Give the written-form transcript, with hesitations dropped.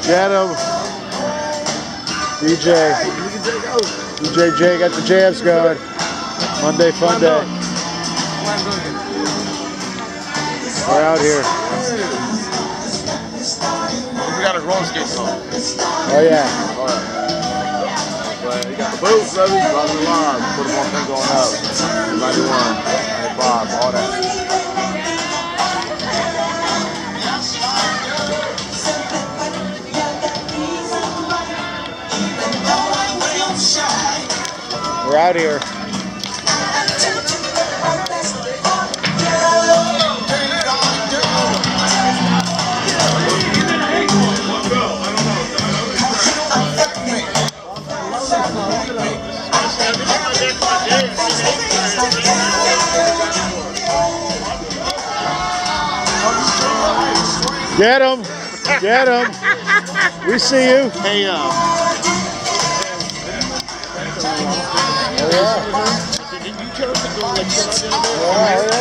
Get him. DJ. DJ J got the jams going. Monday fun day. We're out here. We got a roller skates on. Oh yeah. Alright. But you got the boots, baby. Got the alarm. Put them on thing going up. 91, 95, all that. We're out here. Get him! Get him! We see you. Hey, Oh, yeah. did you chose to go like Yeah, yeah.